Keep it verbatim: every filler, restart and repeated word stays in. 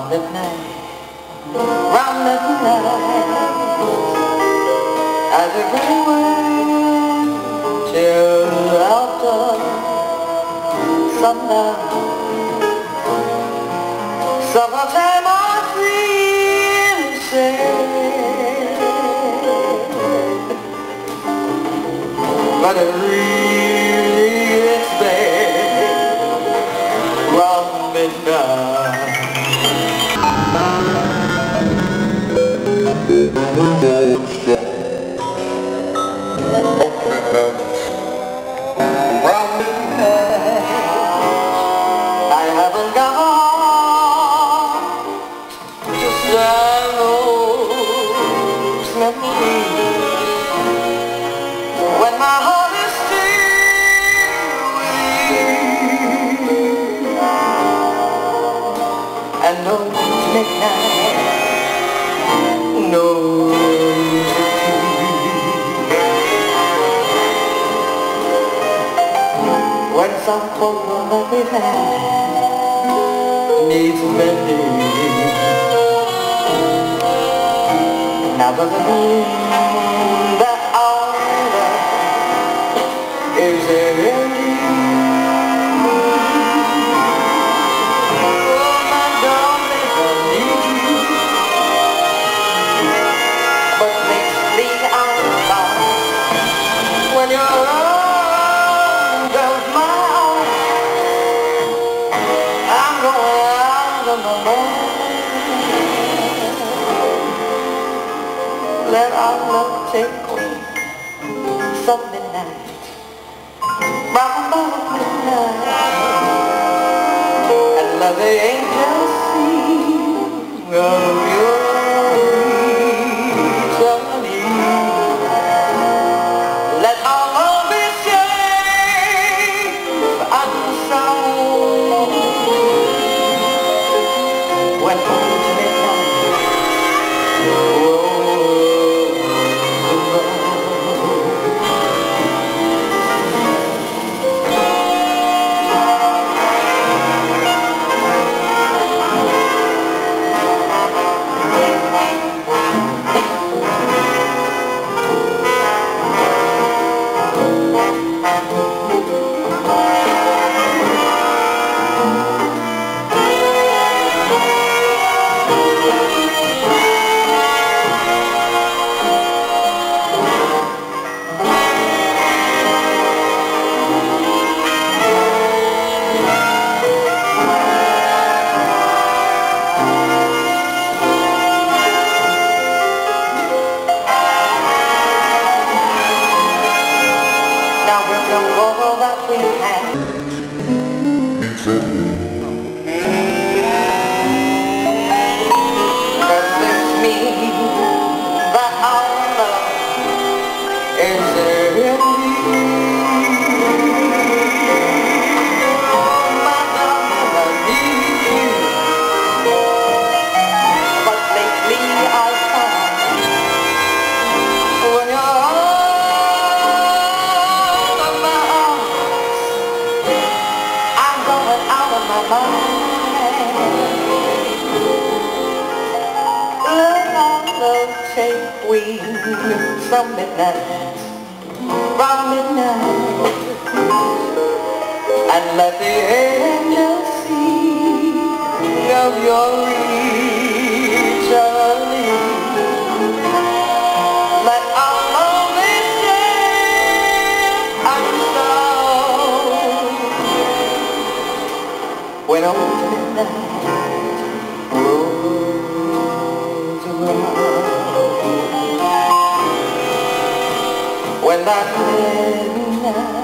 round midnight, round midnight, as it can wait till after sundown. Summertime I feel sad, but it really is bad round midnight. Round midnight, I haven't got a heart to stand those memories when my heart is still with you, and no midnight, no when some photo that we've had needs mending. Now the moon that our love is ending. Oh my darling, I need you, but lately I'm found when you're around, there's my I'm going out on my own. Let our love take place some midnight, round about midnight, and let the angels sing of your journey. Let our love be safe and sound when old midnight rolls around. Now we'll go over what we had. Does this mean that our love is ending? Oh my darling, I need you, but lately I found when you're out of my mind, let our love take wing some midnight, round midnight, and let the angels sing of your returning. Let our love be safe and sound when old midnight rolls around. When that midnight